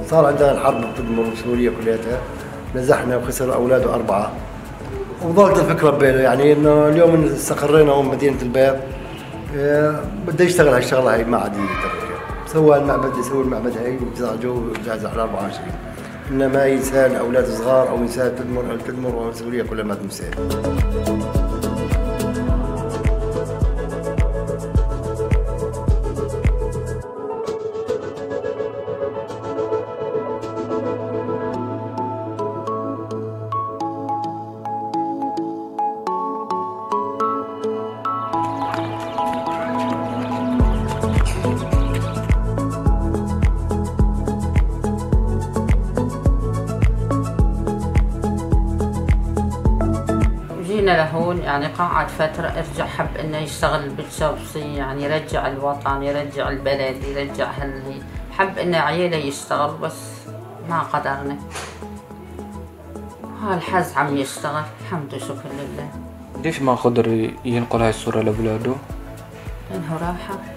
صار عندنا الحرب بتدمر سوريا كلياتها، نزحنا وخسر اولاده 4 وظلت الفكره بباله يعني انه اليوم استقرينا هون بمدينه البيض بده يشتغل هالشغله هي ما عاد يترك. سوى المعبد يسوي المعبد هي وزعجوه وجاز على 24 انما ينسان اولاد صغار او ينسان تدمر وسوريا كلها ما تنسان. جينا لهون يعني قعد فترة، ارجع حب انه يشتغل بالشمسي، يعني يرجع الوطن، يرجع البلد، يرجع هاللي حب انه عياله يشتغل بس ما قدرنا. هالحز عم يشتغل الحمد وشكر لله. ليش ما قدر ينقل هاي الصورة لأولاده؟ لأنه راحة.